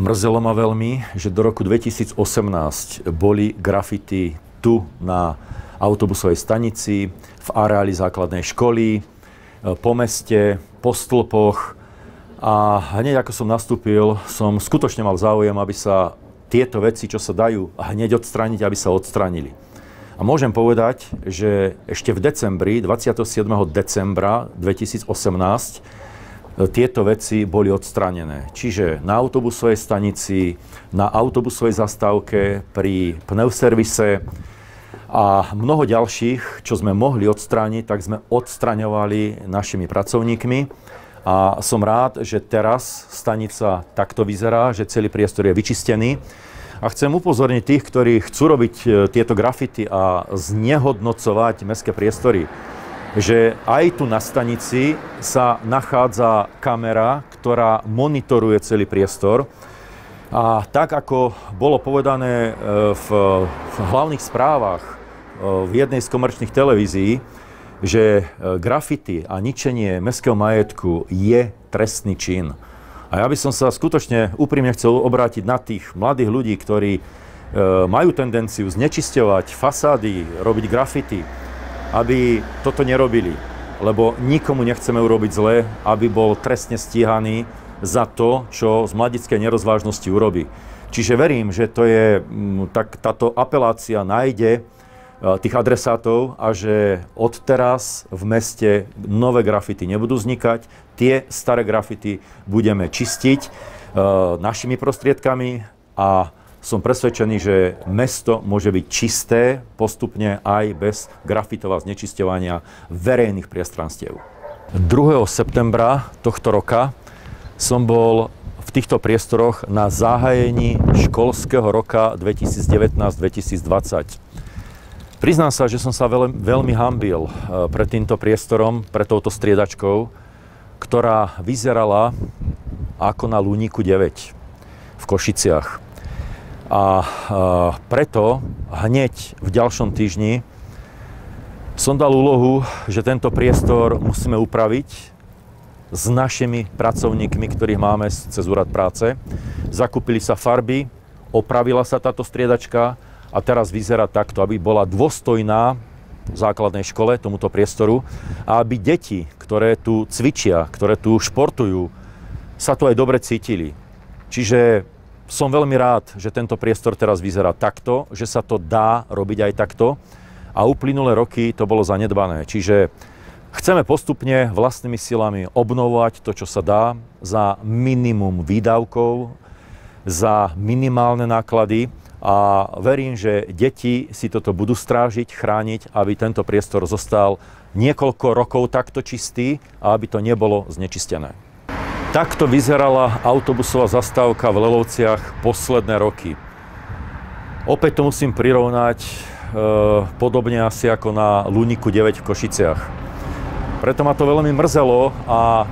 Mrzelo ma veľmi, že do roku 2018 boli grafity tu na autobusovej stanici, v areáli základnej školy, po meste, po stĺpoch. A hneď ako som nastúpil, som skutočne mal záujem, aby sa tieto veci, čo sa dajú hneď odstrániť, aby sa odstránili. A môžem povedať, že ešte v decembri, 27. decembra 2018, tieto veci boli odstránené. Čiže na autobusovej stanici, na autobusovej zastávke, pri pneuservise a mnoho ďalších, čo sme mohli odstrániť, tak sme odstraňovali našimi pracovníkmi. A som rád, že teraz stanica takto vyzerá, že celý priestor je vyčistený. A chcem upozorniť tých, ktorí chcú robiť tieto grafity a znehodnocovať mestské priestory, že aj tu na stanici sa nachádza kamera, ktorá monitoruje celý priestor. A tak, ako bolo povedané v hlavných správach v jednej z komerčných televízií, že grafity a ničenie mestského majetku je trestný čin. A ja by som sa skutočne úprimne chcel obrátiť na tých mladých ľudí, ktorí majú tendenciu znečisťovať fasády, robiť grafity, aby toto nerobili. Lebo nikomu nechceme urobiť zle, aby bol trestne stíhaný za to, čo z mladickej nerozvážnosti urobí. Čiže verím, že to je, táto apelácia nájde tých adresátov a že odteraz v meste nové grafity nebudú vznikať. Tie staré grafity budeme čistiť našimi prostriedkami a som presvedčený, že mesto môže byť čisté postupne aj bez grafitov a znečisťovania verejných priestranstiev. 2. septembra tohto roka som bol v týchto priestoroch na zahájení školského roka 2019-2020. Priznám sa, že som sa veľmi hanbil pred týmto priestorom, pred touto striedačkou, ktorá vyzerala ako na Luníku 9 v Košiciach. A preto hneď v ďalšom týždni som dal úlohu, že tento priestor musíme upraviť s našimi pracovníkmi, ktorých máme cez úrad práce. Zakúpili sa farby, opravila sa táto striedačka a teraz vyzerá takto, aby bola dôstojná v základnej škole, tomuto priestoru, a aby deti, ktoré tu cvičia, ktoré tu športujú, sa tu aj dobre cítili. Čiže som veľmi rád, že tento priestor teraz vyzerá takto, že sa to dá robiť aj takto a uplynulé roky to bolo zanedbané. Čiže chceme postupne vlastnými silami obnovovať to, čo sa dá za minimum výdavkov, za minimálne náklady a verím, že deti si toto budú strážiť, chrániť, aby tento priestor zostal niekoľko rokov takto čistý a aby to nebolo znečistené. Takto vyzerala autobusová zastávka v Lelovciach posledné roky. Opäť to musím prirovnať podobne asi ako na Luníku 9 v Košiciach. Preto ma to veľmi mrzelo a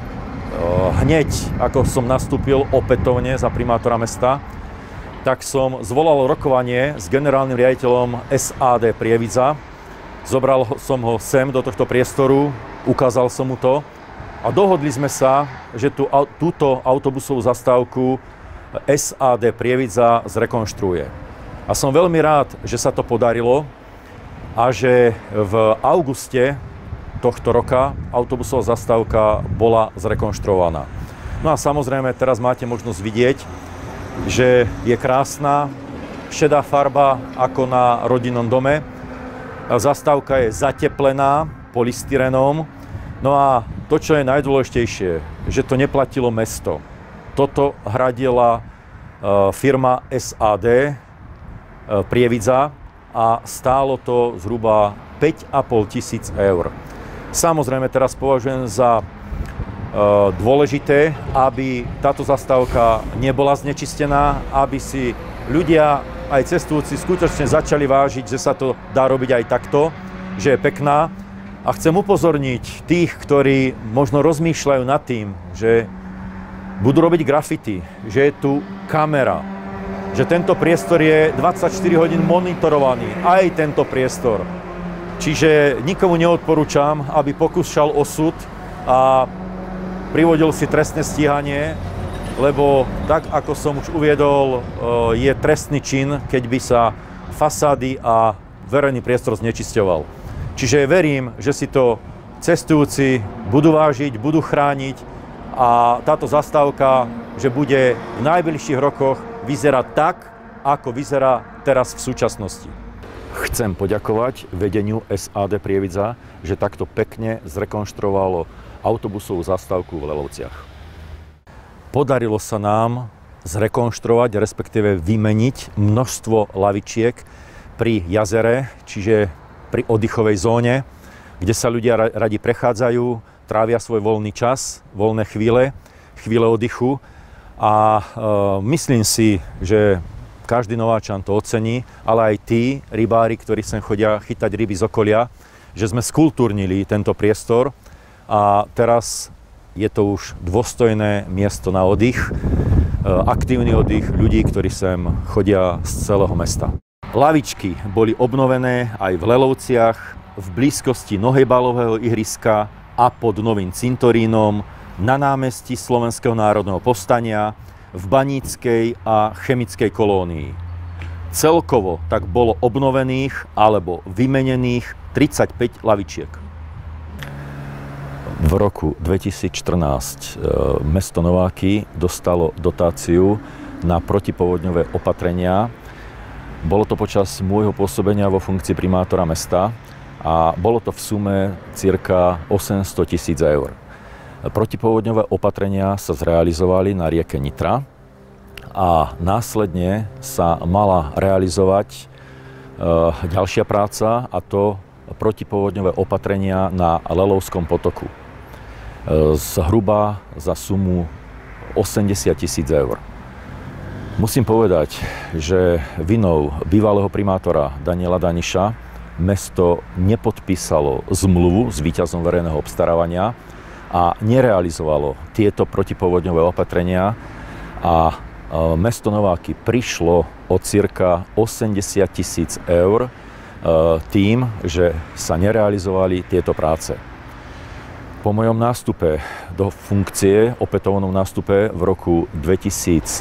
hneď ako som nastúpil opätovne za primátora mesta, tak som zvolal rokovanie s generálnym riaditeľom SAD Prievidza. Zobral som ho sem do tohto priestoru, ukázal som mu to. A dohodli sme sa, že túto autobusovú zastávku SAD Prievidza zrekonštruuje. A som veľmi rád, že sa to podarilo a že v auguste tohto roka autobusová zastávka bola zrekonštruovaná. No a samozrejme, teraz máte možnosť vidieť, že je krásna, šedá farba ako na rodinnom dome. Zastávka je zateplená polystyrenom. No a to, čo je najdôležitejšie, že to neplatilo mesto. Toto hradila firma SAD Prievidza a stálo to zhruba 5 500 eur. Samozrejme, teraz považujem za dôležité, aby táto zastávka nebola znečistená, aby si ľudia, aj cestujúci, skutočne začali vážiť, že sa to dá robiť aj takto, že je pekná. A chcem upozorniť tých, ktorí možno rozmýšľajú nad tým, že budú robiť grafity, že je tu kamera, že tento priestor je 24 hodín monitorovaný, aj tento priestor. Čiže nikomu neodporúčam, aby pokúšal osud a privodil si trestné stíhanie lebo tak, ako som už uviedol, je trestný čin, keď by sa fasády a verejný priestor znečisťoval. Čiže verím, že si to cestujúci budú vážiť, budú chrániť a táto zastávka, že bude v najbližších rokoch vyzerať tak, ako vyzerá teraz v súčasnosti. Chcem poďakovať vedeniu SAD Prievidza, že takto pekne zrekonštruovalo autobusovú zastávku v Lelovciach. Podarilo sa nám zrekonštruovať, respektíve vymeniť množstvo lavičiek pri jazere, čiže pri oddychovej zóne, kde sa ľudia radi prechádzajú, trávia svoj voľný čas, voľné chvíle oddychu a myslím si, že každý Nováčan to ocení, ale aj tí rybári, ktorí sem chodia chytať ryby z okolia, že sme skultúrnili tento priestor a teraz je to už dôstojné miesto na oddych, aktívny oddych ľudí, ktorí sem chodia z celého mesta. Lavičky boli obnovené aj v Lelovciach, v blízkosti nohejbalového ihriska a pod novým cintorínom, na námestí Slovenského národného povstania, v Baníckej a Chemickej kolónii. Celkovo tak bolo obnovených alebo vymenených 35 lavičiek. V roku 2014 mesto Nováky dostalo dotáciu na protipovodňové opatrenia. Bolo to počas môjho pôsobenia vo funkcii primátora mesta a bolo to v sume cirka 800 000 eur. Protipovodňové opatrenia sa zrealizovali na rieke Nitra a následne sa mala realizovať ďalšia práca, a to protipovodňové opatrenia na Lelovskom potoku. Zhruba za sumu 80 000 eur. Musím povedať, že vinou bývalého primátora Daniela Daniša mesto nepodpísalo zmluvu s víťazom verejného obstarávania a nerealizovalo tieto protipovodňové opatrenia a mesto Nováky prišlo o cirka 80 000 eur tým, že sa nerealizovali tieto práce. Po mojom nástupe do funkcie, opätovnom nástupe v roku 2019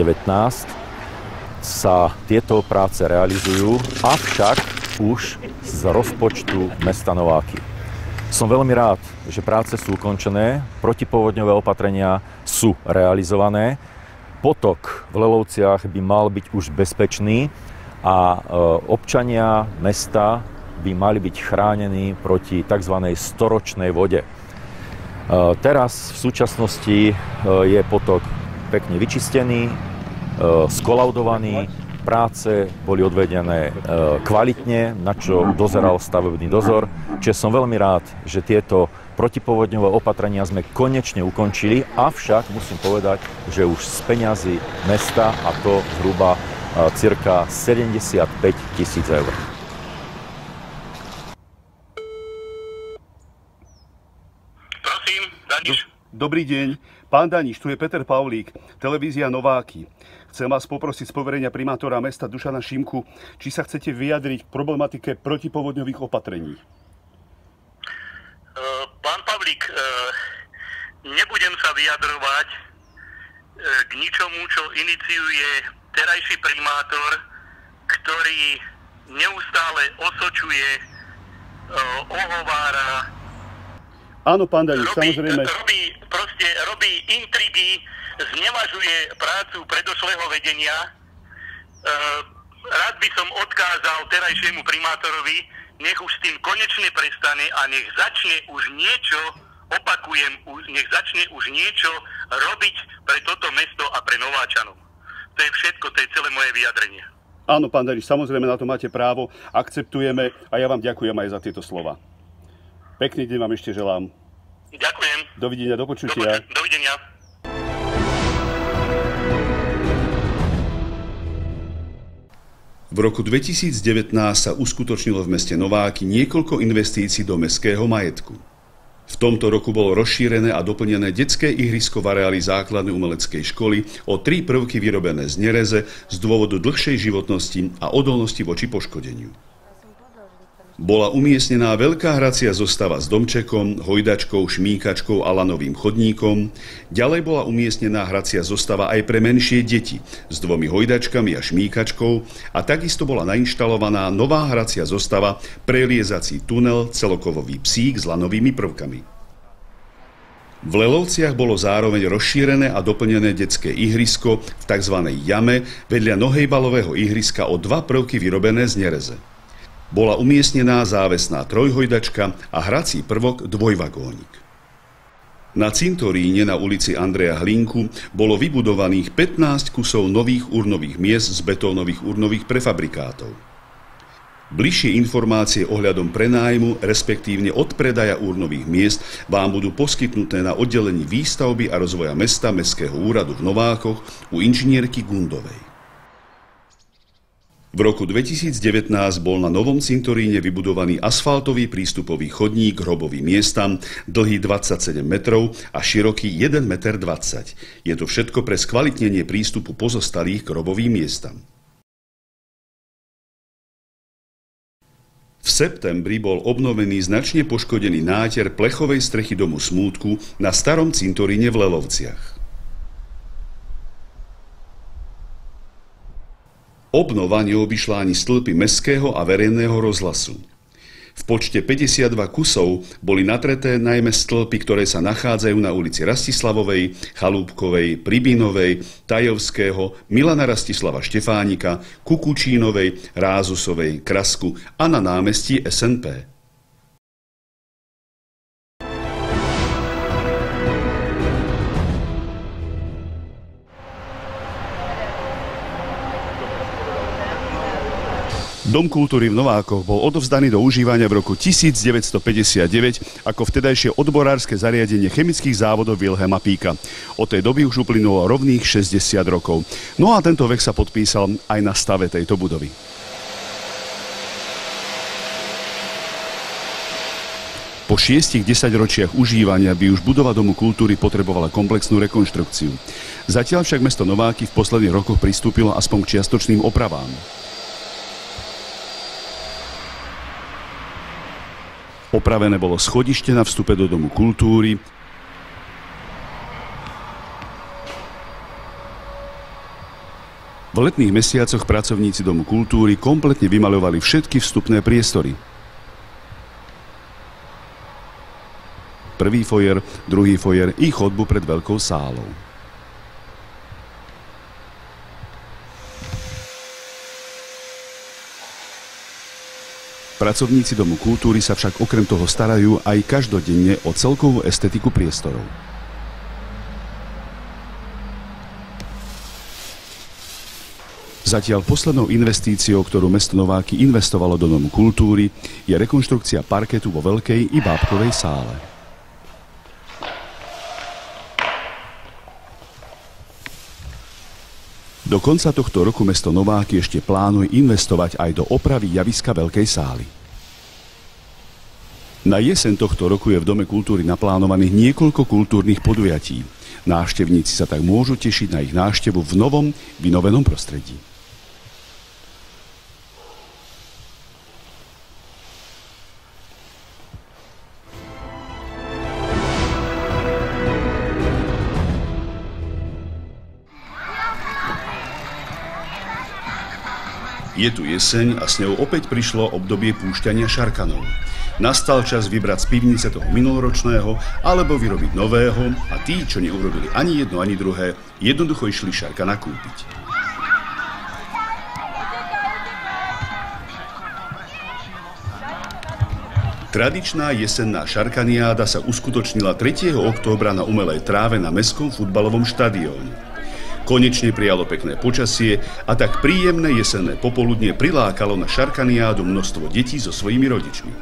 sa tieto práce realizujú, avšak už z rozpočtu mesta Nováky. Som veľmi rád, že práce sú ukončené, protipovodňové opatrenia sú realizované, potok v Lelovciach by mal byť už bezpečný a občania mesta by mali byť chránení proti tzv. Storočnej vode. Teraz v súčasnosti je potok pekne vyčistený, skolaudovaný, práce boli odvedené kvalitne, na čo dozeral stavebný dozor. Čiže som veľmi rád, že tieto protipovodňové opatrenia sme konečne ukončili, avšak musím povedať, že už z peňazí mesta, a to zhruba cirka 75 000 eur. Prosím, Daniš. Dobrý deň. Pán Daniš, tu je Peter Pavlík, televízia Nováky. Chcem vás poprosiť z poverenia primátora mesta Dušana Šimku, či sa chcete vyjadriť k problematike protipovodňových opatrení. Pán Pavlík, nebudem sa vyjadrovať k ničomu, čo iniciuje terajší primátor, ktorý neustále osočuje, ohovára. Áno, pán Daniš, samozrejme. Robí intrigy, znevažuje prácu predošlého vedenia. Rád by som odkázal terajšiemu primátorovi, nech už s tým konečne prestane a nech začne už niečo, nech začne už niečo robiť pre toto mesto a pre Nováčanov. To je všetko, to je celé moje vyjadrenie. Áno, pán Daniš, samozrejme na to máte právo, akceptujeme a ja vám ďakujem aj za tieto slova. Pekný deň vám ešte želám. Ďakujem. Dovidenia, do počutia. Dovidenia. V roku 2019 sa uskutočnilo v meste Nováky niekoľko investícií do mestského majetku. V tomto roku bolo rozšírené a doplnené detské ihrisko v areáli základnej umeleckej školy o 3 prvky vyrobené z nereze z dôvodu dlhšej životnosti a odolnosti voči poškodeniu. Bola umiestnená veľká hracia zostava s domčekom, hojdačkou, šmíkačkou a lanovým chodníkom. Ďalej bola umiestnená hracia zostava aj pre menšie deti s 2 hojdačkami a šmíkačkou a takisto bola nainštalovaná nová hracia zostava, preliezací tunel, celkovový psík s lanovými prvkami. V Lelovciach bolo zároveň rozšírené a doplnené detské ihrisko v tzv. Jame vedľa nohejbalového ihriska o 2 prvky vyrobené z nereze. Bola umiestnená závesná trojhojdačka a hrací prvok dvojvagónik. Na cintoríne na ulici Andreja Hlinku bolo vybudovaných 15 kusov nových urnových miest z betónových urnových prefabrikátov. Bližšie informácie ohľadom prenájmu, respektívne odpredaja urnových miest vám budú poskytnuté na oddelení výstavby a rozvoja mesta Mestského úradu v Novákoch u inžinierky Gundovej. V roku 2019 bol na novom cintoríne vybudovaný asfaltový prístupový chodník k hrobovým miestam, dlhý 27 metrov a široký 1,20 m. Je to všetko pre skvalitnenie prístupu pozostalých k hrobovým miestam. V septembri bol obnovený značne poškodený náter plechovej strechy domu Smútku na starom cintoríne v Lelovciach. Obnova neobyšla ani stĺpy mestského a verejného rozhlasu. V počte 52 kusov boli natreté najmä stĺpy, ktoré sa nachádzajú na ulici Rastislavovej, Chalúbkovej, Pribinovej, Tajovského, Milana Rastislava Štefánika, Kukučínovej, Rázusovej, Krasku a na námestí SNP. Dom kultúry v Novákoch bol odovzdaný do užívania v roku 1959 ako vtedajšie odborárske zariadenie chemických závodov Vilhelma Píka. Od tej doby už uplynulo rovných 60 rokov. No a tento vek sa podpísal aj na stave tejto budovy. Po 6 desaťročiach užívania by už budova Domu kultúry potrebovala komplexnú rekonštrukciu. Zatiaľ však mesto Nováky v posledných rokoch pristúpilo aspoň k čiastočným opravám. Opravené bolo schodište na vstupe do Domu kultúry, v letných mesiacoch pracovníci Domu kultúry kompletne vymaľovali všetky vstupné priestory. Prvý foyer, druhý foyer i chodbu pred veľkou sálou. Pracovníci Domu kultúry sa však okrem toho starajú aj každodenne o celkovú estetiku priestorov. Zatiaľ poslednou investíciou, ktorú mesto Nováky investovalo do Domu kultúry, je rekonštrukcia parketu vo veľkej i bábkovej sále. Do konca tohto roku mesto Nováky ešte plánuje investovať aj do opravy javiska veľkej sály. Na jeseň tohto roku je v Dome kultúry naplánovaných niekoľko kultúrnych podujatí. Návštevníci sa tak môžu tešiť na ich návštevu v novom, vynovenom prostredí. Je tu jeseň a s ňou opäť prišlo obdobie púšťania šarkanov. Nastal čas vybrať z pivnice toho minuloročného alebo vyrobiť nového a tí, čo neurobili ani jedno, ani druhé, jednoducho išli šarkana kúpiť. Tradičná jesenná šarkaniáda sa uskutočnila 3. októbra na umelej tráve na Mestskom futbalovom štadióne. Konečne prijalo pekné počasie a tak príjemné jesenné popoludnie prilákalo na šarkaniádu množstvo detí so svojimi rodičmi.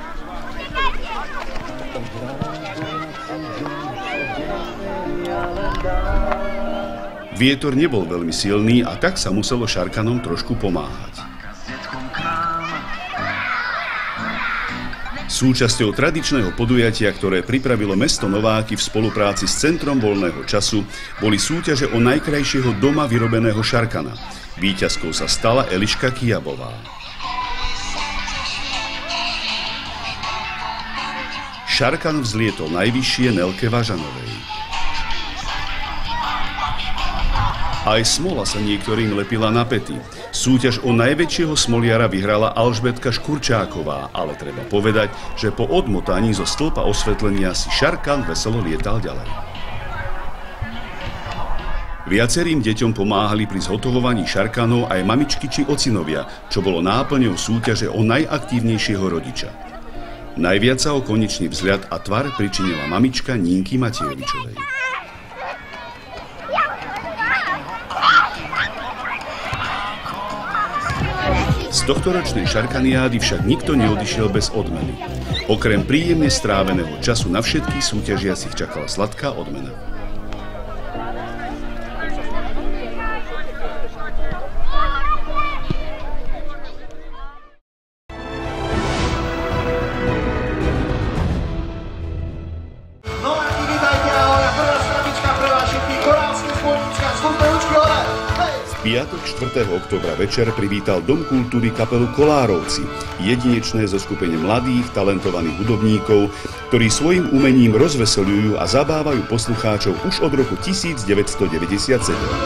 Vietor nebol veľmi silný a tak sa muselo šarkanom trošku pomáhať. Súčasťou tradičného podujatia, ktoré pripravilo mesto Nováky v spolupráci s Centrom voľného času, boli súťaže o najkrajšieho doma vyrobeného šarkana. Víťazkou sa stala Eliška Kijabová. Šarkan vzlietol najvyššie Nelke Važanovej. Aj smola sa niektorým lepila na päty. Súťaž o najväčšieho smoliara vyhrala Alžbetka Škurčáková, ale treba povedať, že po odmotaní zo stĺpa osvetlenia si Šarkan veselo lietal ďalej. Viacerým deťom pomáhali pri zhotovovaní šarkanov aj mamičky či ocinovia, čo bolo náplňou súťaže o najaktívnejšieho rodiča. Najviac sa o konečný vzhľad a tvar pričinila mamička Nínky Matiejovičovej. Z tohtoročnej šarkaniády však nikto neodišiel bez odmeny. Okrem príjemne stráveného času na všetkých súťažiacich čakala sladká odmena. Piatok 4. októbra večer privítal Dom kultúry kapelu Kolárovci, jedinečné zoskupenie mladých, talentovaných hudobníkov, ktorí svojim umením rozveseľujú a zabávajú poslucháčov už od roku 1997.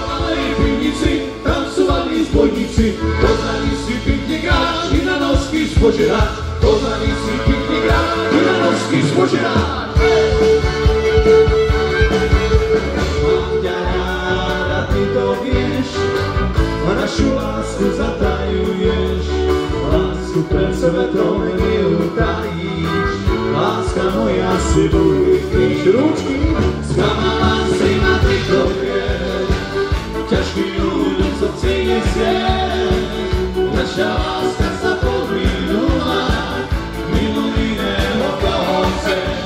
Našu lásku zatajuješ, lásku pred svetom neutajíš. Láska moja si budíš ručky, sklamala si ma ty dovieš. Ťažký ľuďom srdci nesieš, naša láska sa pominula, mimo iného koho chceš.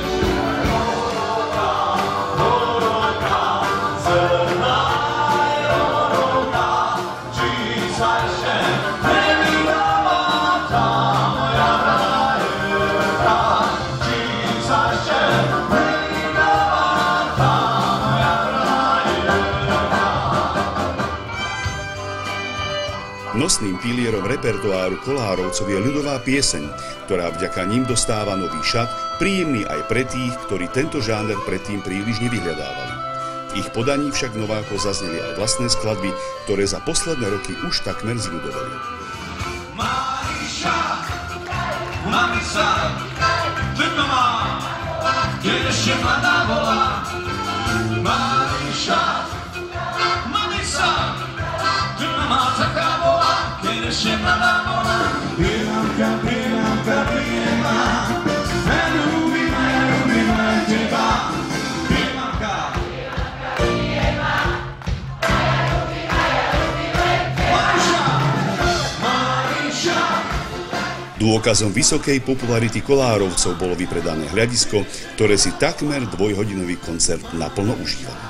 Nosným pilierom repertoáru Kolárovcov je ľudová pieseň, ktorá vďaka ním dostáva nový šat, príjemný aj pre tých, ktorí tento žáner predtým príliš nevyhľadávali. V ich podaní však nováko zazneli aj vlastné skladby, ktoré za posledné roky už takmer zľudovali. Maríša, mamisa, tento má, kde ešte mladá volá. Maríša, mamisa, tento má taká volá, kde ešte mladá volá. Priemamka, priemamka, priema, ľúbim aj teba. Priemamka, priema, ľúbim aj Maríša, Maríša. Dôkazom vysokej popularity Kolárovcov bolo vypredané hľadisko, ktoré si takmer dvojhodinový koncert naplno užívalo.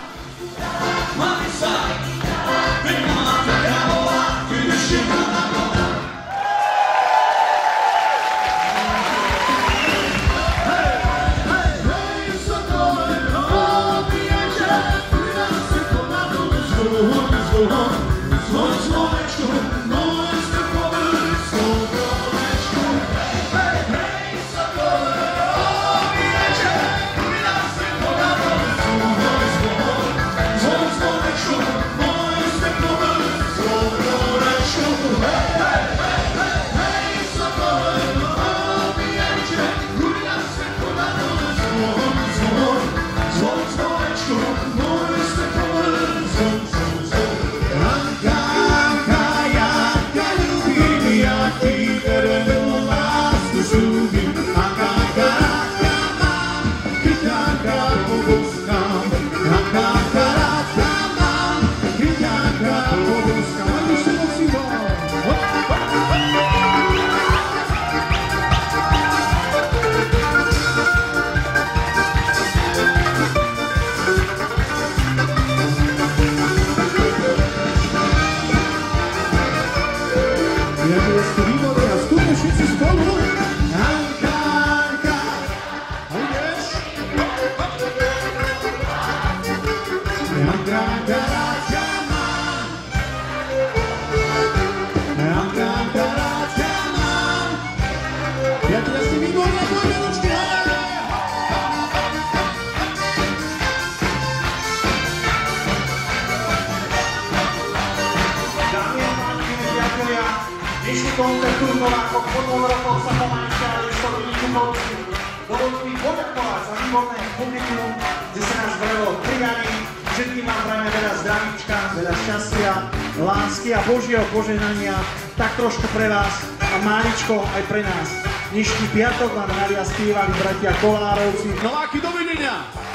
koncertu v Novákoch po 2 rokoch sa pomáčka, ale už to vidíte konci. Dovolte mi poďakovať za výborné publikum, kde sa nás veľmi prijali. Všetkým vám prajeme veľa zdravíčka, veľa šťastia, lásky a Božieho požehnania, tak trošku pre vás a máličko aj pre nás. Dnešný piatok vám hrali a spievali bratia Kolárovci. Nováky, dovidenia!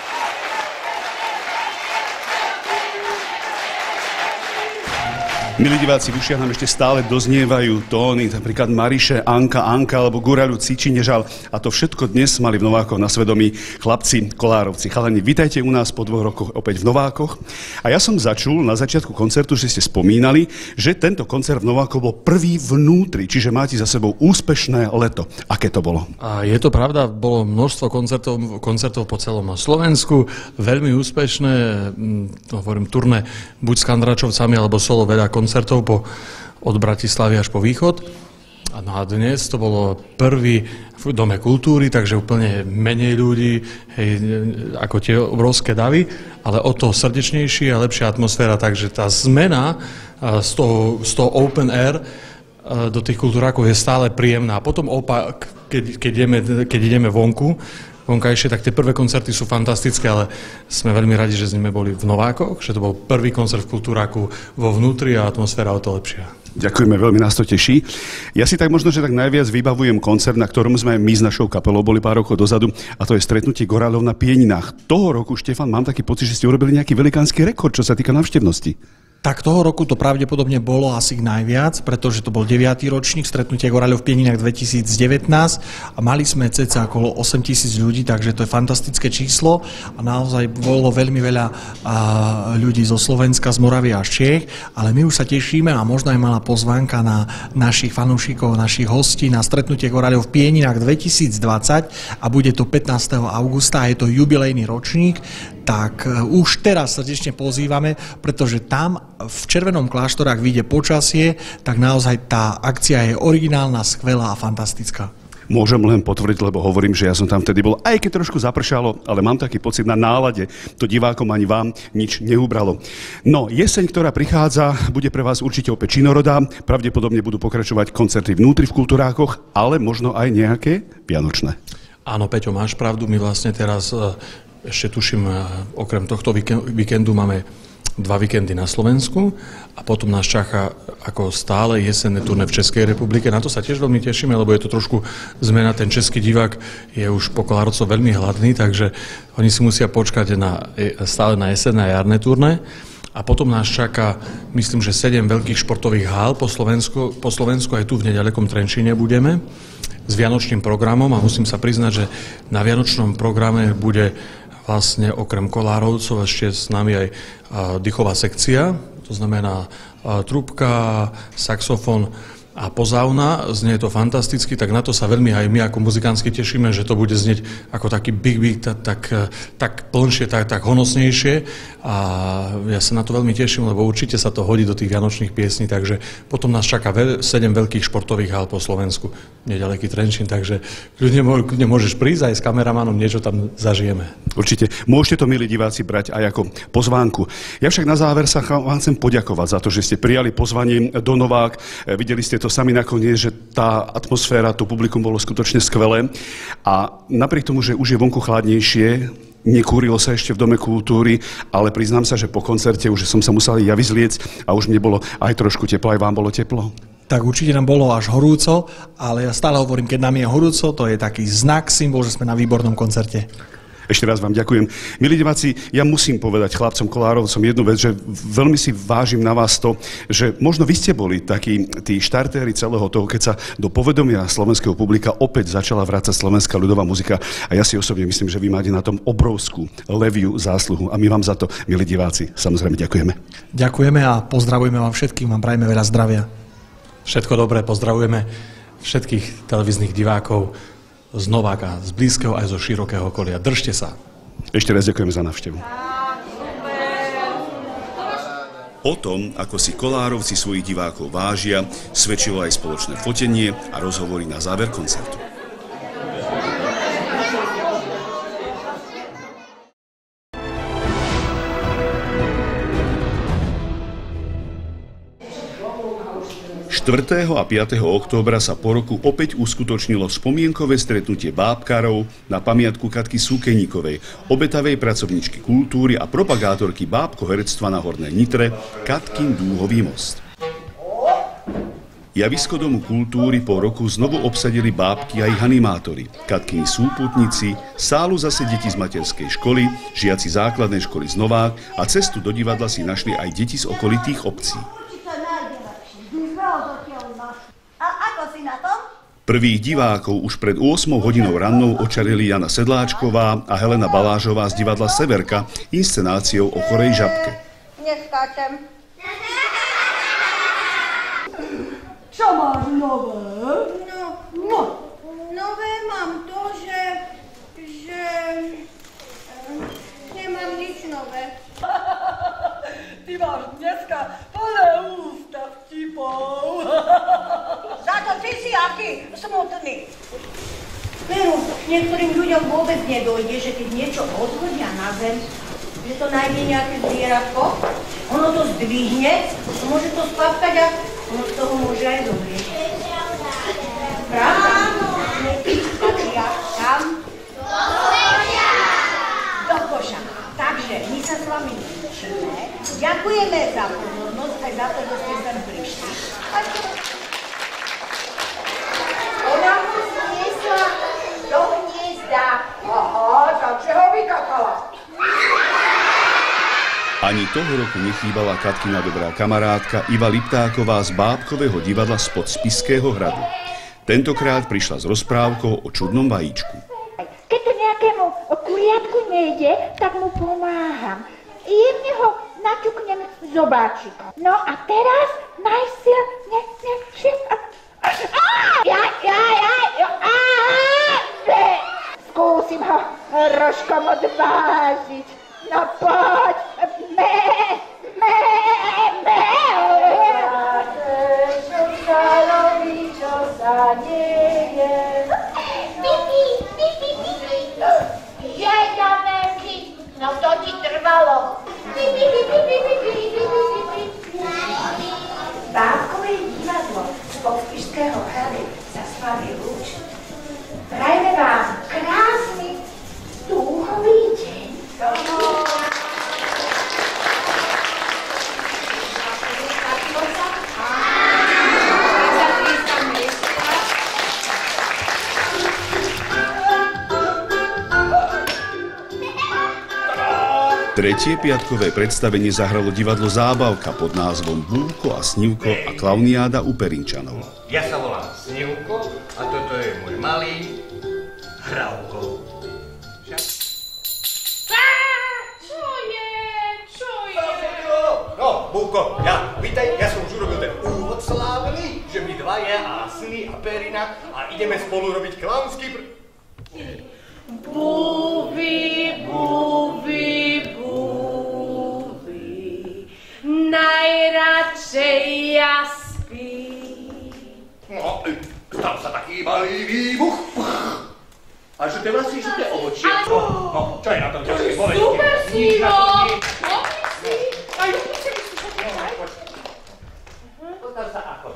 Milí diváci, v ušiach nám ešte stále doznievajú tóny, napríklad Mariše, Anka alebo Guraľu Cičinežal. A to všetko dnes mali v Novákoch na svedomí chlapci Kolárovci. Chalani, vitajte u nás po 2 rokoch opäť v Novákoch. A ja som začul na začiatku koncertu, že ste spomínali, že tento koncert v Novákoch bol prvý vnútri, čiže máte za sebou úspešné leto. Aké to bolo? A je to pravda, bolo množstvo koncertov po celom Slovensku, veľmi úspešné, hovorím turné, buď s Kandračovcami, alebo solo veľa koncertov od Bratislavy až po východ. No a dnes to bolo prvý v Dome kultúry, takže úplne menej ľudí, hej, ako tie obrovské davy, ale o to srdečnejšia a lepšia atmosféra, takže tá zmena z toho open air do tých kultúrákov je stále príjemná. A potom opak, keď ideme vonkajšie, tak tie prvé koncerty sú fantastické, ale sme veľmi radi, že sme boli v Novákoch, že to bol prvý koncert v kultúráku vo vnútri a atmosféra o to lepšia. Ďakujeme, veľmi nás to teší. Ja si tak možno, že tak najviac vybavujem koncert, na ktorom sme my s našou kapelou boli pár rokov dozadu, a to je stretnutie Gorálov na Pieninách. Toho roku, Štefan, mám taký pocit, že ste urobili nejaký velikánsky rekord, čo sa týka návštevnosti. Tak toho roku to pravdepodobne bolo asi najviac, pretože to bol 9. ročník stretnutia Goráľov v Pieninách 2019 a mali sme cca okolo 8,000 ľudí, takže to je fantastické číslo a naozaj bolo veľmi veľa ľudí zo Slovenska, z Moravy a z Čiech, ale my už sa tešíme a možno aj malá pozvánka na našich fanúšikov, našich hostí na stretnutie Goráľov v Pieninách 2020 a bude to 15. augusta a je to jubilejný ročník. Tak už teraz srdečne pozývame, pretože tam v Červenom kláštore, ak vyjde počasie, tak naozaj tá akcia je originálna, skvelá a fantastická. Môžem len potvrdiť, lebo hovorím, že ja som tam vtedy bol, aj keď trošku zapršalo, ale mám taký pocit na nálade. To divákom ani vám nič neubralo. No, jeseň, ktorá prichádza, bude pre vás určite opäť činorodá. Pravdepodobne budú pokračovať koncerty vnútri v kultúrákoch, ale možno aj nejaké vianočné. Áno, Peťo, máš pravdu. My vlastne teraz ešte tuším, okrem tohto víkendu máme 2 víkendy na Slovensku a potom nás čaká ako stále jesenné turné v Českej republike. Na to sa tiež veľmi tešíme, lebo je to trošku zmena. Ten český divák je už po Kolárovcoch veľmi hladný, takže oni si musia počkať stále na jesenné a jarné turné. A potom nás čaká, myslím, že 7 veľkých športových hál po Slovensku, aj tu v nedalekom Trenčíne budeme s vianočným programom a musím sa priznať, že na vianočnom programe bude vlastne okrem Kolárovcov ešte s nami aj dýchová sekcia, to znamená trúbka, saxofón a pozauna. Znie to fantasticky, tak na to sa veľmi aj my ako muzikánsky tešíme, že to bude znieť ako taký big, tak plnšie, tak honosnejšie a ja sa na to veľmi teším, lebo určite sa to hodí do tých vianočných piesní, takže potom nás čaká 7 veľkých športových hál po Slovensku, nedaleký Trenčín, takže kľudne môžeš prísť aj s kameramánom, niečo tam zažijeme. Určite. Môžete to, milí diváci, brať aj ako pozvánku. Ja však na záver sa vám chcem poďakovať za to, že ste prijali pozvanie do Novák. Videli ste to sami nakoniec, že tá atmosféra, to publikum bolo skutočne skvelé. A napriek tomu, že už je vonku chladnejšie, nekúrilo sa ešte v Dome kultúry, ale priznám sa, že po koncerte už som sa musel ja vyzliecť a už mne bolo aj trošku teplo, aj vám bolo teplo. Tak určite nám bolo až horúco, ale ja stále hovorím, keď nám je horúco, to je taký znak, symbol, že sme na výbornom koncerte. Ešte raz vám ďakujem. Milí diváci, ja musím povedať chlapcom Kolárovcom jednu vec, že veľmi si vážim na vás to, že možno vy ste boli takí tí štartéri celého toho, keď sa do povedomia slovenského publika opäť začala vrácať slovenská ľudová muzika a ja si osobne myslím, že vy máte na tom obrovskú leviu zásluhu a my vám za to, milí diváci, samozrejme ďakujeme. Ďakujeme a pozdravujeme vám všetkým, vám prajeme veľa zdravia. Všetko dobré, pozdravujeme všetkých televíznych divákov z Nováka, z blízkeho aj zo širokého okolia. Držte sa. Ešte raz ďakujeme za návštevu. O tom, ako si Kolárovci svojich divákov vážia, svedčilo aj spoločné fotenie a rozhovory na záver koncertu. 4. a 5. októbra sa po roku opäť uskutočnilo spomienkové stretnutie bábkarov na pamiatku Katky Súkeníkovej, obetavej pracovničky kultúry a propagátorky bábkoherectva na Hornej Nitre, Katkin Dúhový most. Javisko Domu kultúry po roku znovu obsadili bábky a ich animátori, Katkini súputníci, sálu zase deti z materskej školy, žiaci základnej školy z Novák a cestu do divadla si našli aj deti z okolitých obcí. A ako si na tom? Prvých divákov už pred 8 hodinou rannou očarili Jana Sedláčková a Helena Balážová z divadla Severka inscenáciou o chorej žabke. Neskáčem. Čo máš nové? No, nové mám to, že nemám nič nové. Ty máš dneska plné ústa vtipov. Za to ty si aký smutný. Veru, niektorým ľuďom vôbec nedojde, že keď niečo odhodia na zem, že to nájde nejaké zvieratko, ono to zdvihne, môže to spapkať a ono z toho môže aj zomrieť. Pravda? Tak ja tam? Do koša. Takže my sa s vami učíme. Ďakujeme za pozornosť aj za to, že ste sem prišli. Ona mu zniesla do hniezda. Aha, takže ho vykakala. Ani toho roku nechýbala Katkina dobrá kamarátka Iva Liptáková z bábkového divadla spod Spišského hradu. Tentokrát prišla s rozprávkou o čudnom vajíčku. Keď to nejakému kuriatku nejde, tak mu pomáham. Jemne ho naťuknem zobáčikom. No a teraz najsilne skúsim ho rožkom odvážiť. No poď, čo sa deje. Jeďanéky, no to ti trvalo. Bábkové divadlo spod Spišského hradu sa s vami lúči. Prajme vám krásny dúhový deň. Tretie piatkové predstavenie zahralo divadlo Zábavka pod názvom Búko a Snívko a klauniáda u Perinčanov. Ja sa volám Snívko a toto je môj malý Hravko. Čo je? No, Búko, vítaj, ja som už urobil ten úvod slávny, že my dvaja a Sny a Perina a ideme spolu robiť klaunský najradšej ja spím. No, stal sa taký malý výbuch. A že tie vlasy, že tie ovočie. No, čo je na tom ťažké? Super, Snívo! Pomyslí! A ju museli si počítať. Postav sa ako.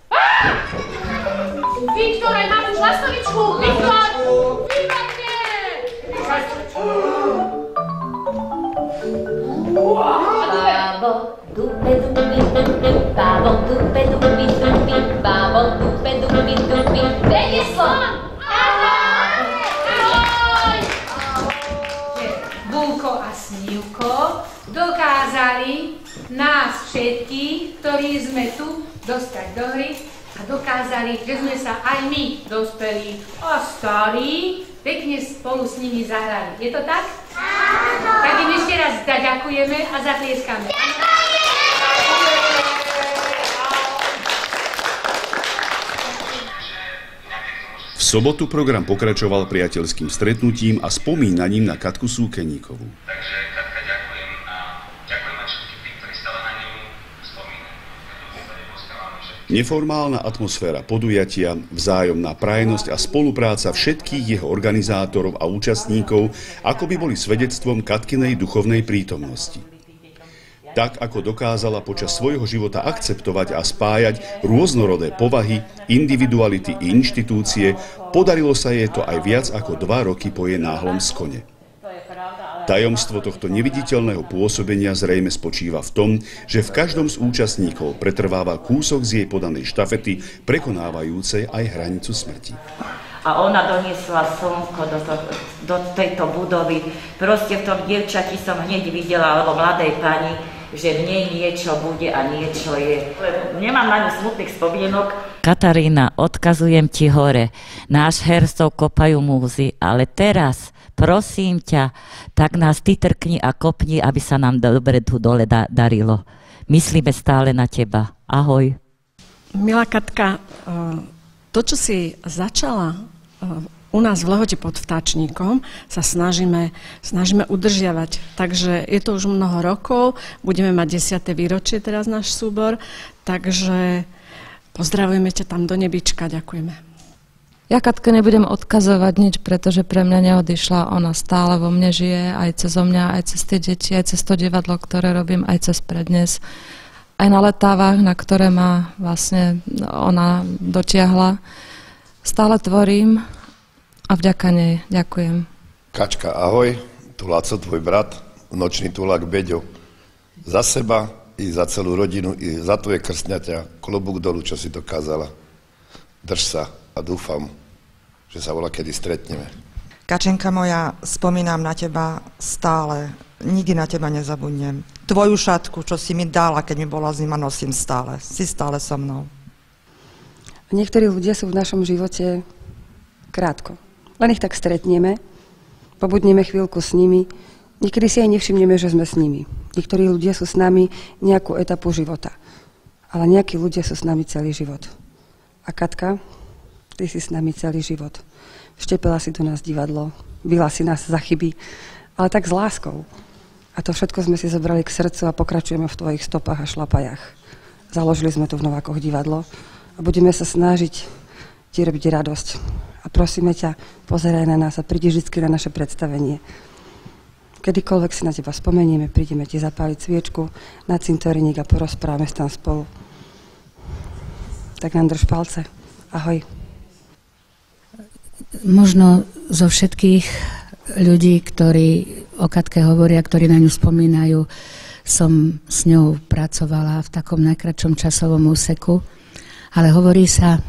Viktor, aj mám už lastovičku! Viktor! Výborne! Babo, dupe, dupi, dupi, babo, dupe, dupi, dupi, babo, dupe, dupi, dupi. Kde je slon? Ahoj! Ahoj! Búko a Snívko dokázali nás všetkých, ktorí sme tu, dostať do hry a dokázali, že sme sa aj my, dospelí a starí, pekne spolu s nimi zahrali. Je to tak? Áno! Tak im ešte raz ďakujeme a zatlieskame. V sobotu program pokračoval priateľským stretnutím a spomínaním na Katku Súkeníkovú. Takže Katka, ďakujem a ďakujem aj všetkým tým, ktorí stále na ňu spomínajú. Neformálna atmosféra podujatia, vzájomná prajenosť a spolupráca všetkých jeho organizátorov a účastníkov ako by boli svedectvom Katkinej duchovnej prítomnosti. Tak, ako dokázala počas svojho života akceptovať a spájať rôznorodé povahy, individuality i inštitúcie, podarilo sa jej to aj viac ako 2 roky po jej náhlom skone. Tajomstvo tohto neviditeľného pôsobenia zrejme spočíva v tom, že v každom z účastníkov pretrváva kúsok z jej podanej štafety, prekonávajúcej aj hranicu smrti. A ona doniesla slnko do tejto budovy. Proste v tom dievčati som hneď videla, alebo mladej pani, že v nej niečo bude a niečo je. Nemám na ňu smutných spomienok. Katarína, odkazujem ti hore. Náš hercov kopajú múzy, ale teraz, prosím ťa, tak nás ty trkni a kopni, aby sa nám dobre tu dole darilo. Myslíme stále na teba. Ahoj. Milá Katka, to, čo si začala u nás v Lehote pod Vtáčnikom, sa snažíme udržiavať. Takže je to už mnoho rokov, budeme mať 10. výročie teraz náš súbor, takže pozdravujeme ťa tam do nebička, ďakujeme. Ja Katke nebudem odkazovať nič, pretože pre mňa neodišla, ona stále vo mne žije, aj cez mňa, aj cez tie deti, aj cez to divadlo, ktoré robím, aj cez prednes. Aj na letávach, na ktoré ma vlastne ona dotiahla. Stále tvorím a vďaka nej ďakujem. Kačka, ahoj, tu Laco, tvoj brat, nočný tulák Beďo. Za seba i za celú rodinu, i za tvoje krstňaťa, klobúk dolu, čo si dokázala. Drž sa a dúfam, že sa volá, kedy stretneme. Kačenka moja, spomínam na teba stále, nikdy na teba nezabudnem. Tvoju šatku, čo si mi dala, keď mi bola zima, nosím stále. Si stále so mnou. Niektorí ľudia sú v našom živote krátko. Len ich tak stretneme, pobudneme chvíľku s nimi, niekedy si aj nevšimneme, že sme s nimi. Niektorí ľudia sú s nami nejakú etapu života, ale nejakí ľudia sú s nami celý život. A Katka, ty si s nami celý život. Vštepila si do nás divadlo, bila si nás za chyby, ale tak s láskou. A to všetko sme si zobrali k srdcu a pokračujeme v tvojich stopách a šlapajach. Založili sme tu v Novákoch divadlo a budeme sa snažiť ti robiť radosť. A prosíme ťa, pozeraj na nás a prídi vždy na naše predstavenie. Kedykoľvek si na teba spomenieme, prídeme ti zapáliť sviečku na cintorínik a porozprávame sa tam spolu. Tak nám drž palce. Ahoj. Možno zo všetkých ľudí, ktorí o Katke hovoria, ktorí na ňu spomínajú, som s ňou pracovala v takom najkratšom časovom úseku. Ale hovorí sa,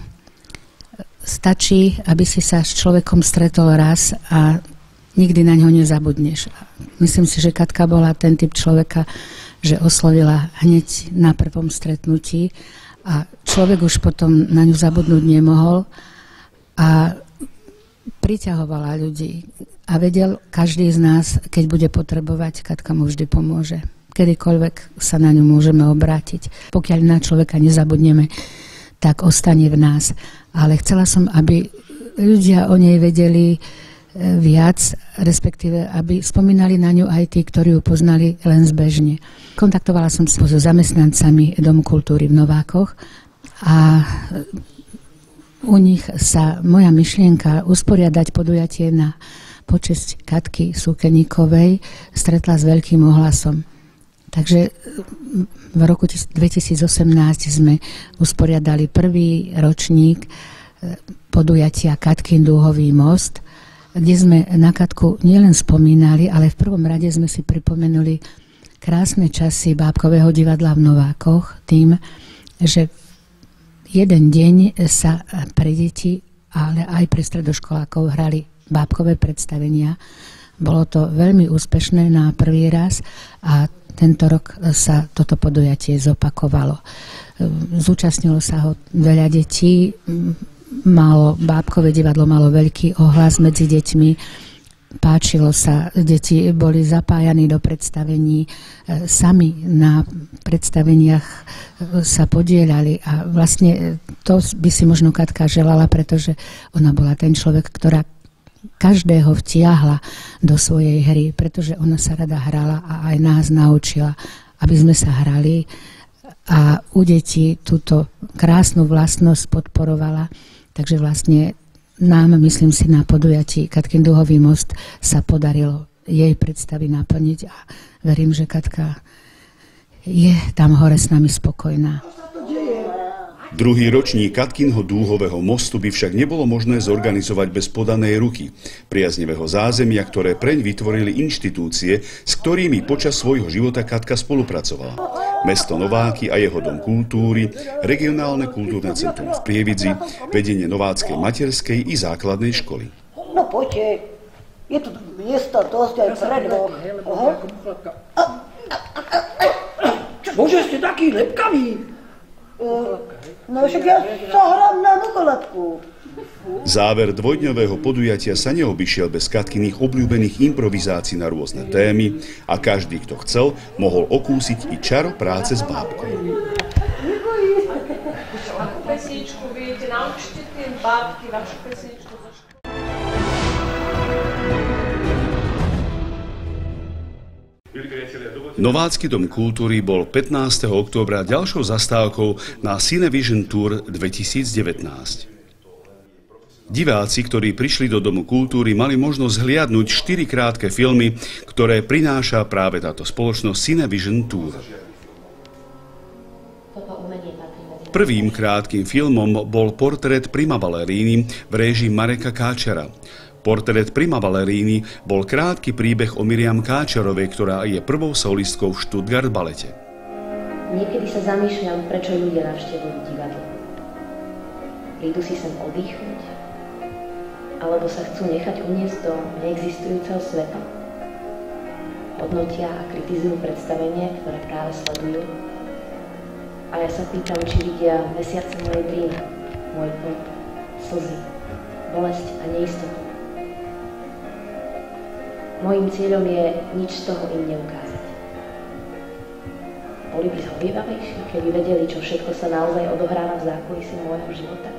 stačí, aby si sa s človekom stretol raz a nikdy na ňo nezabudneš. Myslím si, že Katka bola ten typ človeka, že oslovila hneď na prvom stretnutí a človek už potom na ňu zabudnúť nemohol a priťahovala ľudí. A vedel každý z nás, keď bude potrebovať, Katka mu vždy pomôže. Kedykoľvek sa na ňu môžeme obrátiť. Pokiaľ na človeka nezabudneme, tak ostane v nás. Ale chcela som, aby ľudia o nej vedeli viac, respektíve, aby spomínali na ňu aj tí, ktorí ju poznali len zbežne. Kontaktovala som sa so zamestnancami Domu kultúry v Novákoch a u nich sa moja myšlienka usporiadať podujatie na počesť Katky Súkeníkovej stretla s veľkým ohlasom. Takže v roku 2018 sme usporiadali prvý ročník podujatia Katkin Dúhový most, kde sme na Katku nielen spomínali, ale v prvom rade sme si pripomenuli krásne časy Bábkového divadla v Novákoch tým, že jeden deň sa pre deti, ale aj pre stredoškolákov hrali bábkové predstavenia. Bolo to veľmi úspešné na prvý raz a tento rok sa toto podujatie zopakovalo. Zúčastnilo sa ho veľa detí, Bábkové divadlo malo veľký ohlas medzi deťmi, páčilo sa, deti boli zapájaní do predstavení, sami na predstaveniach sa podieľali a vlastne to by si možno Katka želala, pretože ona bola ten človek, ktorá každého vtiahla do svojej hry, pretože ona sa rada hrala a aj nás naučila, aby sme sa hrali a u detí túto krásnu vlastnosť podporovala. Takže vlastne nám, myslím si, na podujatí Katkin Dúhový most sa podarilo jej predstavy naplniť a verím, že Katka je tam hore s nami spokojná. Druhý ročník Katkinho dúhového mostu by však nebolo možné zorganizovať bez podanej ruky, priaznivého zázemia, ktoré preň vytvorili inštitúcie, s ktorými počas svojho života Katka spolupracovala. Mesto Nováky a jeho dom kultúry, regionálne kultúrne centrum v Prievidzi, vedenie Nováckej materskej i základnej školy. No poďte, je tu miesto dosť aj pre dvoch. Bože, ste takí lepkaví. No však ja sa hrám na nogolatku. Záver dvojdňového podujatia sa neobyšiel bez Katkyných obľúbených improvizácií na rôzne témy a každý, kto chcel, mohol okúsiť i čaro práce s bábkou. Akú pesničku viete, naučte tie bábky vašu pesničku. Novácky dom kultúry bol 15. októbra ďalšou zastávkou na Cinevision Tour 2019. Diváci, ktorí prišli do Domu kultúry, mali možnosť zhliadnuť 4 krátke filmy, ktoré prináša práve táto spoločnosť Cinevision Tour. Prvým krátkym filmom bol Portrét prima ballerini v réžii Mareka Káčera. Portrét prima ballerini bol krátky príbeh o Miriam Káčerovej, ktorá je prvou solistkou v Stuttgart balete. Niekedy sa zamýšľam, prečo ľudia navštevujú divadlo. Prídu si sem oddychnúť? Alebo sa chcú nechať uniesť do neexistujúceho sveta? Hodnotia a kritizujú predstavenie, ktoré práve sledujú? A ja sa pýtam, či vidia mesiace mojej dríny, môj pot, slzy, bolesť a neistotu. Mojím cieľom je nič z toho im neukázať. Boli by zhovievavejší, keby vedeli, čo všetko sa naozaj odohráva v zákulisí môjho života.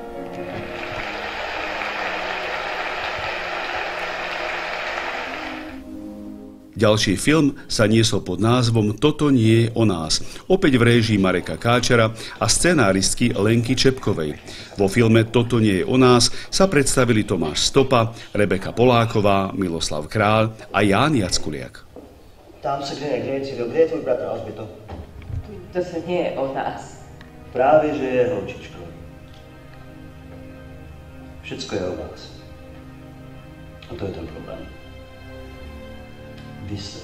Ďalší film sa niesol pod názvom Toto nie je o nás, opäť v réžii Mareka Káčera a scenáristky Lenky Čepkovej. Vo filme Toto nie je o nás sa predstavili Tomáš Stopa, Rebeka Poláková, Miloslav Král a Ján Jackuliak. Tam sa kde je tvoj bratr Alžbeto? To sa nie je o nás. Práve, že je, holčičko. Všetko je o vás. A to je ten problém. Vy ste.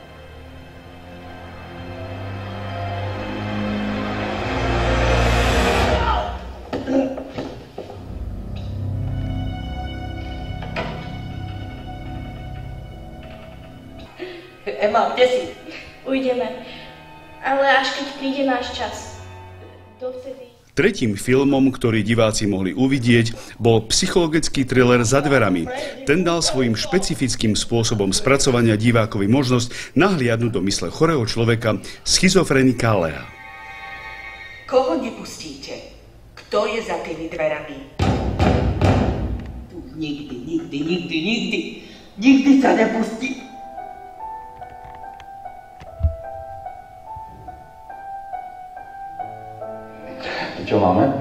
Ema, kde si? Ujdeme, ale až keď príde náš čas. Dovtedy... Tretím filmom, ktorý diváci mohli uvidieť, bol psychologický thriller Za dverami. Ten dal svojím špecifickým spôsobom spracovania divákovi možnosť nahliadnúť do mysle chorého človeka, schizofrenika Lea. Koho nepustíte? Kto je za tými dverami? Tu nikdy sa nepustí. Čo máme?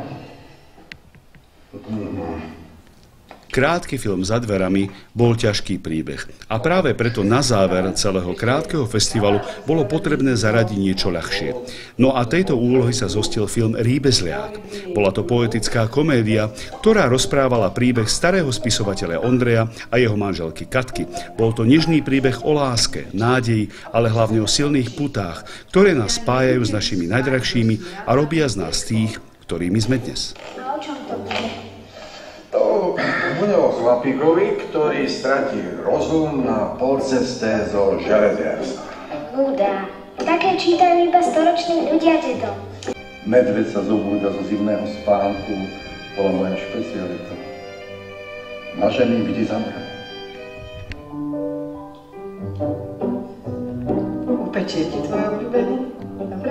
Krátky film Za dverami bol ťažký príbeh a práve preto na záver celého krátkeho festivalu bolo potrebné zaradiť niečo ľahšie. No a tejto úlohy sa zhostil film Rýbezliák. Bola to poetická komédia, ktorá rozprávala príbeh starého spisovateľa Ondreja a jeho manželky Katky. Bol to nežný príbeh o láske, nádeji, ale hlavne o silných putách, ktoré nás spájajú s našimi najdrahšími a robia z nás tých, ktorými sme dnes. A o čom to bude? To bude o chlapíkovi, ktorý stratí rozum na polceste zo železiarstva. Húda. Také čítajú iba storoční ľudia, dedo. Medveď sa zobúda zo zimného spánku, bola moja špecialita. Na ženy vždy zamrať. Upečie ti tvoj obľúbený? Dobre?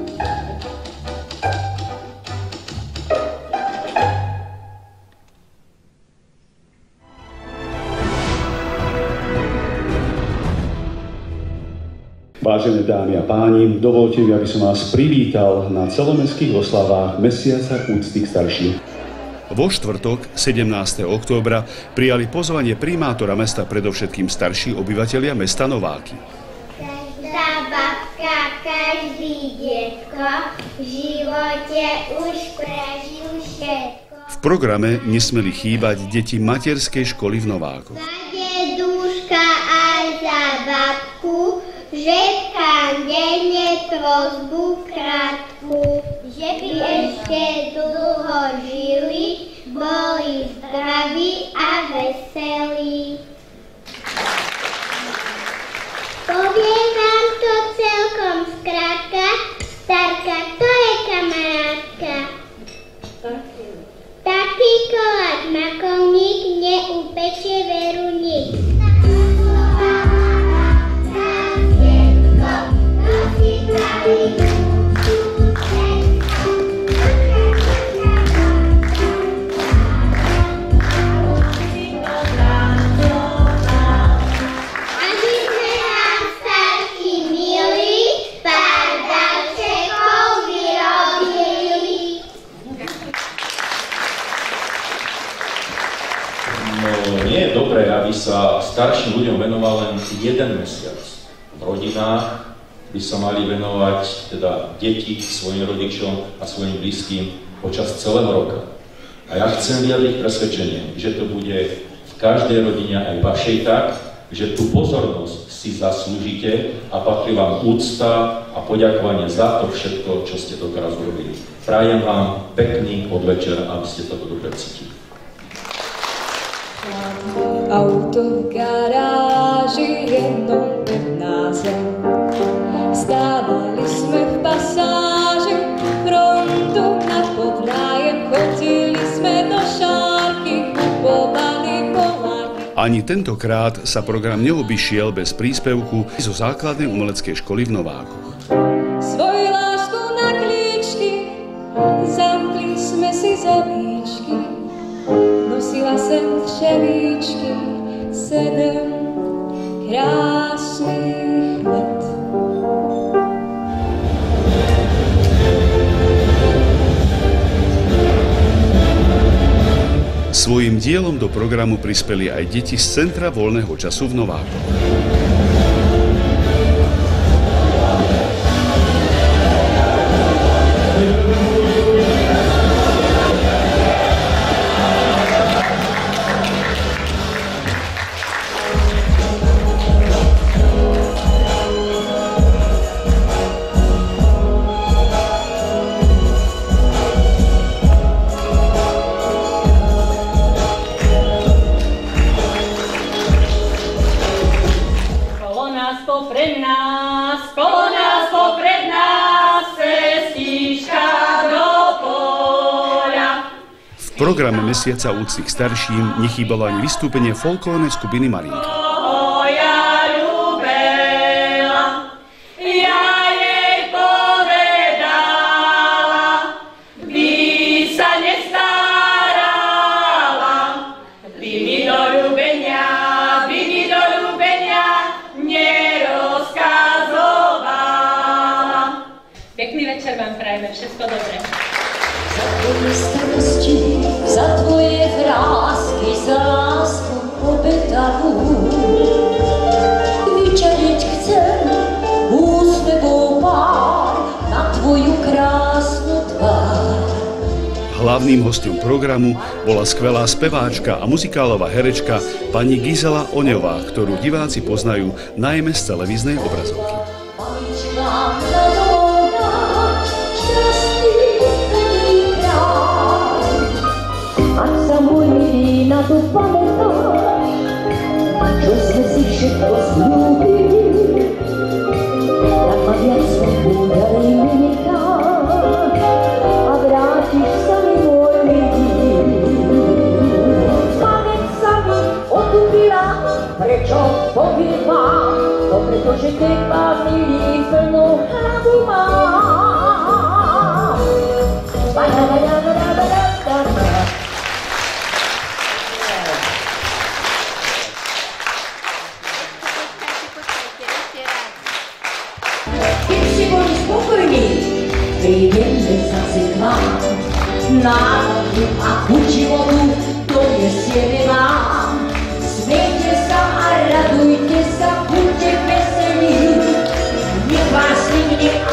Vážené dámy a páni, dovolte mi, aby som vás privítal na celomestských oslavách Mesiaca úcty k starším. Vo štvrtok, 17. októbra, prijali pozvanie primátora mesta predovšetkým starší obyvatelia mesta Nováky. Každá babka každý detko v živote už prežil všetko. V programe nesmeli chýbať deti materskej školy v Novákoch. Za deduška aj za babku, že tam denne prosbu krátku, že by ešte dlho žili, boli zdraví a veselí. Poviem vám to celkom skrátka, starka, to je kamarátka. Taký koláč makovník neupečie veru nik. Nie je dobré, aby sa starším ľuďom venoval len jeden mesiac. V rodinách by sa mali venovať teda deti svojim rodičom a svojim blízkym počas celého roka. A ja chcem vyjadriť presvedčenie, že to bude v každej rodine aj vašej tak, že tú pozornosť si zaslúžite a patrí vám úcta a poďakovanie za to všetko, čo ste doteraz urobili. Prajem vám pekný podvečer, aby ste to dobre cítili. Auto v garáži jednou pevná zem. Stávali sme v pasáži, frontu na podrájem, chodili sme do šárky, kupovali voláky. Ani tentokrát sa program neobyšiel bez príspevku zo základnej umeleckej školy v Novákoch. Svoju lásku na klíčky, zamkli sme si zobíčky. Nosila sem třevíčky, 7 krásnych let. Svojím dielom do programu prispeli aj deti z Centra voľného času v Novákoch. V programe Mesiaca úcty k starším nechýbalo ani vystúpenie folklórnej skupiny Marinka. Pekný večer vám prajeme, všetko dobré. Za tvoje starosti, za tvoje vrásky, za lásku obetavú. Vyčariť chcem úsmevou pár na tvoju krásnu tvár. Hlavným hosťom programu bola skvelá speváčka a muzikálová herečka pani Gizela Oňová, ktorú diváci poznajú najmä z televíznej obrazovky. Na to pamätáš, čo sme si všetko slúbili, tak ma viac nebudej mi necháš a vrátiš sa mi môj milý. Pamäť sa mi otupila, prečo poviem vám, to pretože teba milý plnú hlavu mám. Prídem zase k vám, náladu a chuťovu donesieme vám. Smejte sa a radujte sa, buďte veselí, nech vás nikde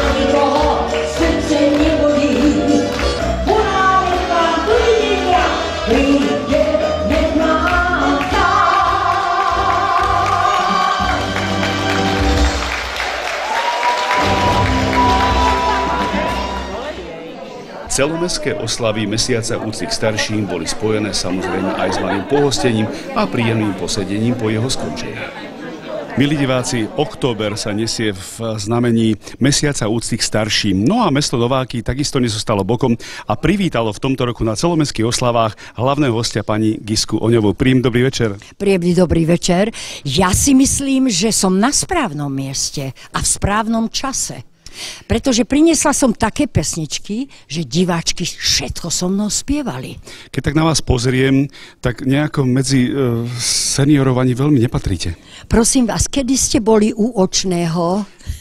Celomestské oslavy Mesiaca úcty k starším boli spojené samozrejme aj s malým pohostením a príjemným posedením po jeho skončení. Milí diváci, október sa nesie v znamení Mesiaca úcty k starším. No a mesto Nováky takisto nezostalo bokom a privítalo v tomto roku na celomestských oslavách hlavného hostia pani Gisku Oňovú. Príjemný dobrý večer. Príjemný dobrý večer. Ja si myslím, že som na správnom mieste a v správnom čase. Pretože priniesla som také pesničky, že diváčky všetko so mnou spievali. Keď tak na vás pozriem, tak nejako medzi seniorov ani veľmi nepatríte. Prosím vás, kedy ste boli u očného?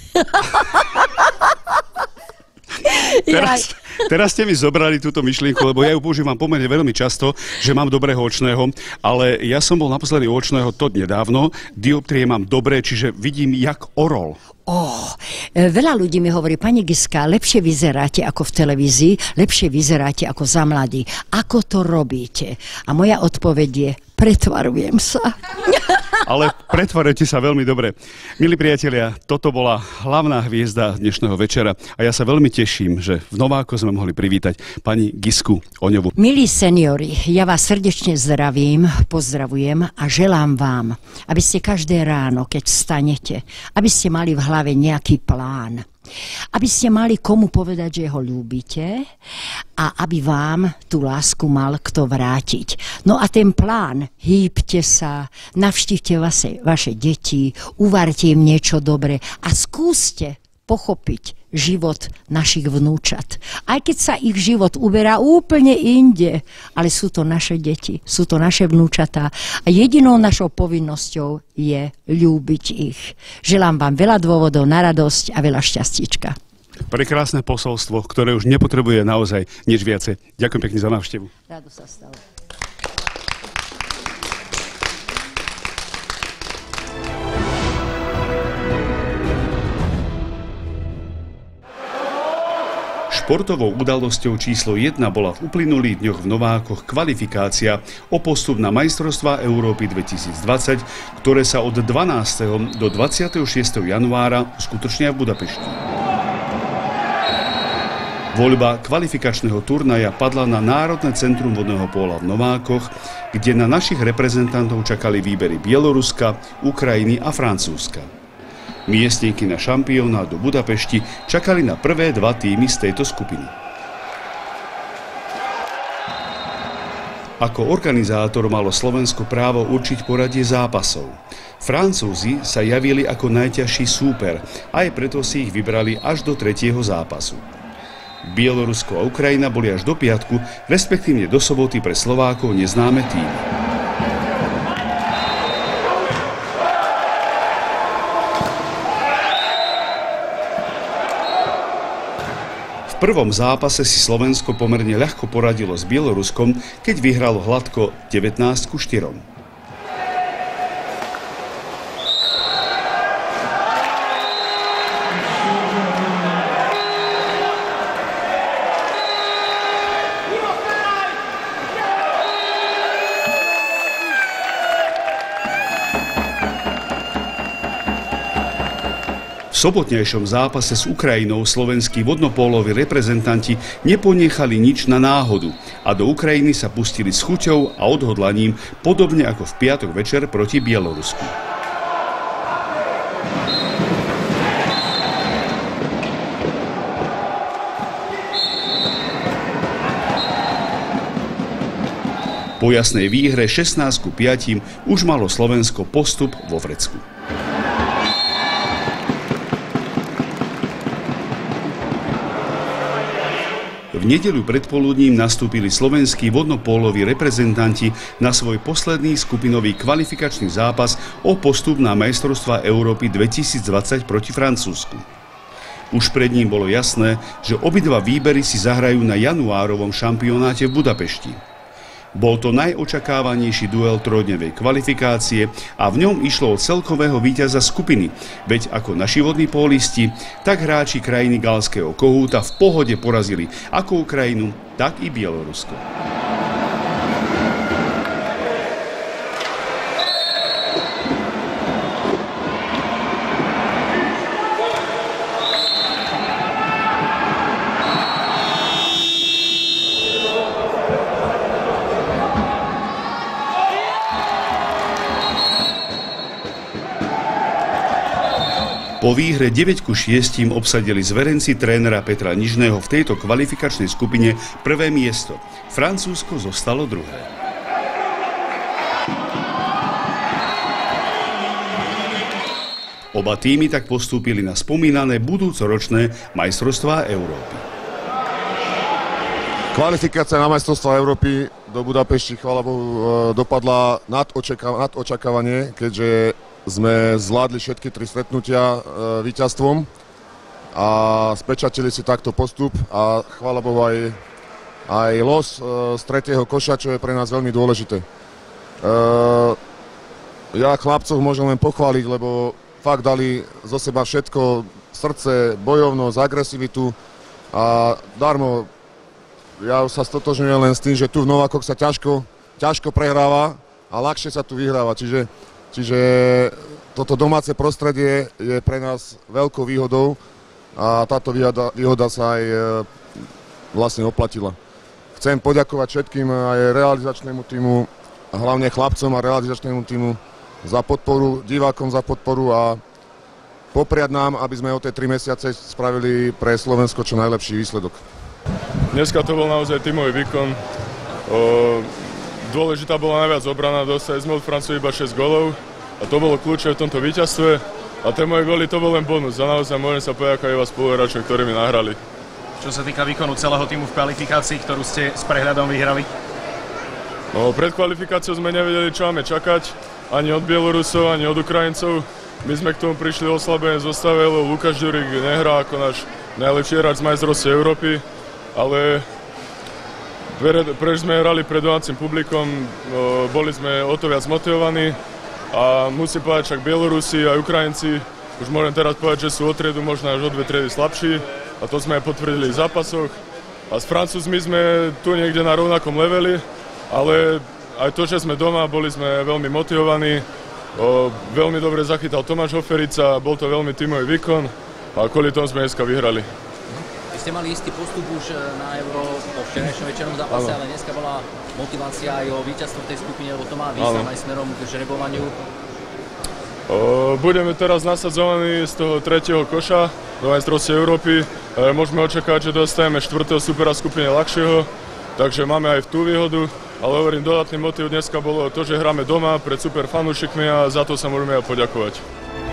Teraz ste mi zobrali túto myšlienku, lebo ja ju používam pomerne veľmi často, že mám dobrého očného, ale ja som bol naposledy u očného to nedávno, dioptrie mám dobré, čiže vidím jak orol. Veľa ľudí mi hovorí, pani Giska, lepšie vyzeráte ako v televízii, lepšie vyzeráte ako za mladí. Ako to robíte? A moja odpoveď je, pretvarujem sa. Ale pretvarujete sa veľmi dobre. Milí priatelia, toto bola hlavná hviezda dnešného večera a ja sa veľmi teším, že v Nováku sme mohli privítať pani Gisku Oňovú. Milí seniori, ja vás srdečne zdravím, pozdravujem a želám vám, aby ste každé ráno, keď vstanete, aby ste mali v hlave nejaký plán. Aby ste mali komu povedať, že ho ľúbite a aby vám tú lásku mal kto vrátiť. No a ten plán, hýbte sa, navštívte vaše deti, uvarte im niečo dobre a skúste pochopiť život našich vnúčat. Aj keď sa ich život uberá úplne inde, ale sú to naše deti, sú to naše vnúčatá a jedinou našou povinnosťou je ľúbiť ich. Želám vám veľa dôvodov na radosť a veľa šťastíčka. Prekrásne posolstvo, ktoré už nepotrebuje naozaj nič viacej. Ďakujem pekne za návštevu. Rado sa stalo. Športovou udalosťou číslo 1 bola v uplynulých dňoch v Novákoch kvalifikácia o postup na majstrovstvá Európy 2020, ktoré sa od 12. do 26. januára uskutočnia v Budapešti. Voľba kvalifikačného turnaja padla na Národné centrum vodného póla v Novákoch, kde na našich reprezentantov čakali výbery Bieloruska, Ukrajiny a Francúzska. Miestnenky na šampionát do Budapešti čakali na prvé dva týmy z tejto skupiny. Ako organizátor malo Slovensko právo určiť poradie zápasov. Francúzi sa javili ako najťažší súper, aj preto si ich vybrali až do 3. zápasu. Bielorusko a Ukrajina boli až do piatku, respektívne do soboty pre Slovákov neznáme týmy. V prvom zápase si Slovensko pomerne ľahko poradilo s Bieloruskom, keď vyhralo hladko 19-4. V sobotnejšom zápase s Ukrajinou slovenskí vodnopóloví reprezentanti neponechali nič na náhodu a do Ukrajiny sa pustili s chuťou a odhodlaním, podobne ako v piatok večer proti Bielorusku. Po jasnej výhre 16-5 už malo Slovensko postup vo vrecku. V nedeľu predpoludním nastúpili slovenskí vodnopóloví reprezentanti na svoj posledný skupinový kvalifikačný zápas o postup na majstrovstvá Európy 2020 proti Francúzsku. Už pred ním bolo jasné, že obidva výbery si zahrajú na januárovom šampionáte v Budapešti. Bol to najočakávanejší duel trojdňovej kvalifikácie a v ňom išlo o celkového víťaza skupiny, veď ako naši vodní pólisti, tak hráči krajiny Galského kohúta v pohode porazili ako Ukrajinu, tak i Bielorusko. Po výhre 9-6 obsadili zverenci trénera Petra Nižného v tejto kvalifikačnej skupine prvé miesto. Francúzsko zostalo druhé. Oba týmy tak postúpili na spomínané budúcoročné majstrovstvá Európy. Kvalifikácia na majstrovstvá Európy do Budapešti, chvála Bohu, dopadla nad očakávanie, keďže sme zvládli všetky 3 stretnutia víťazstvom a spečatili si takto postup a chvála Bohu aj los z 3. koša, čo je pre nás veľmi dôležité. Ja chlapcov môžem len pochváliť, lebo fakt dali zo seba všetko, srdce, bojovnosť, agresivitu a darmo. Ja sa stotožňujem len s tým, že tu v Novákoch sa ťažko prehráva a ľahšie sa tu vyhráva. Čiže toto domáce prostredie je pre nás veľkou výhodou a táto výhoda sa aj vlastne oplatila. Chcem poďakovať všetkým aj realizačnému tímu, a hlavne chlapcom a realizačnému tímu za podporu, divákom za podporu a popriať nám, aby sme o tie 3 mesiace spravili pre Slovensko čo najlepší výsledok. Dneska to bol naozaj tímový výkon. Dôležitá bola najviac obrana, dostali sme od Francúzov iba 6 gólov a to bolo kľúčové v tomto víťazstve a tie moje góly to bol len bonus a naozaj môžem sa poďakovať iba spoluhráčom, ktorí mi nahrali. Čo sa týka výkonu celého týmu v kvalifikácii, ktorú ste s prehľadom vyhrali? No, pred kvalifikáciou sme nevedeli, čo máme čakať, ani od Bielorusov, ani od Ukrajincov. My sme k tomu prišli oslabene zostave, lebo Lukáš Ďurik nehrá ako náš najlepší hráč z majstrovstiev Európy, ale prečo sme hrali pred domácim publikom, boli sme o to viac motivovaní a musím povedať, však Bielorusi a Ukrajinci, už môžem teraz povedať, že sú o triedu, možno až o 2 triedy slabší a to sme aj potvrdili v zápasoch. A s Francúzmi sme tu niekde na rovnakom leveli, ale aj to, že sme doma, boli sme veľmi motivovaní, veľmi dobre zachytal Tomáš Hoferica, bol to veľmi tímový výkon a kvôli tomu sme dneska vyhrali. Ste mali istý postup už na Euro po včerajšom večernom zápase, ale dneska bola motivácia aj o víťazstvo v tej skupine, lebo to má význam aj smerom k žrebovaniu. Budeme teraz nasadzovaní z toho 3. koša do majstrovstiev Európy. Môžeme očakávať, že dostaneme 4. supera skupine ľahšieho, takže máme aj tú výhodu. Ale hovorím, dodatný motiv dneska bolo to, že hráme doma pred super fanúšikmi a za to sa môžeme aj poďakovať.